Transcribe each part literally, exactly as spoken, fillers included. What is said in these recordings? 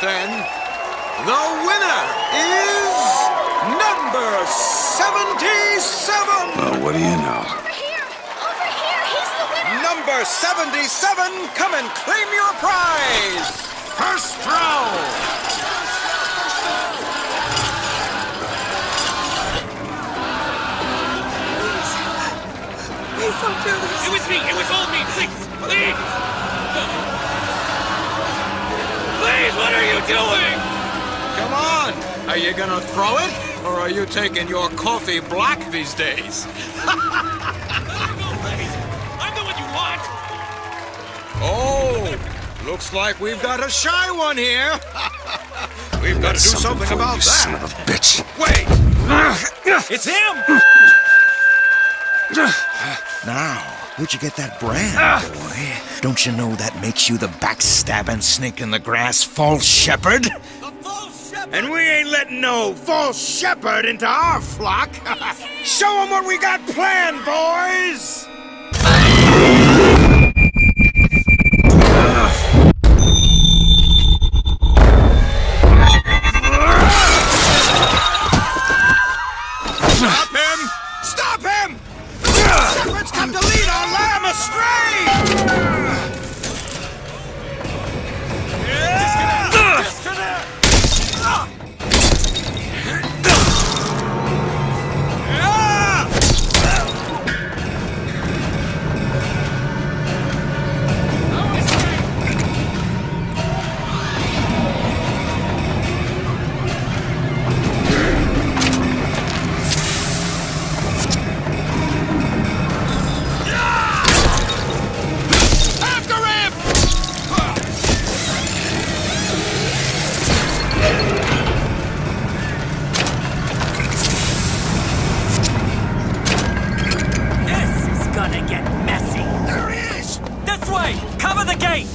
then, the winner is number seventy-seven! Well, what do you know? Over here! Over here! He's the winner! Number seventy-seven, come and claim your prize! First round! Please don't do this! It was me! It was all me! Please! Please! Please, what are you doing? Come on! Are you gonna throw it? Or are you taking your coffee black these days? Let her go, please! I'm the one you want! Oh! Looks like we've got a shy one here! We've got to do something for about you, that! son of a bitch! Wait! It's him! Now, where'd you get that brand, boy? Don't you know that makes you the backstabbing snake in the grass false shepherd? The false shepherd! And we ain't letting no false shepherd into our flock. Show 'em what we got planned, boys! Stop him! Stop him! Shepherds come to lead our lamb astray! Disconnect! Disconnect! Cover the gate!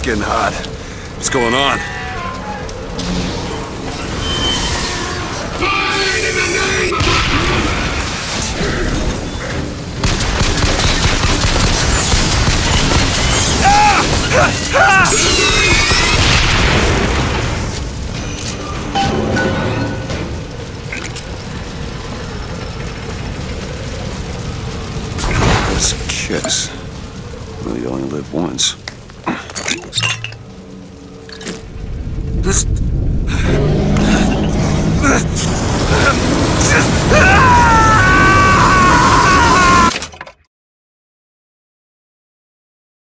getting hot. What's going on? It's a kiss. Well, you only live once. This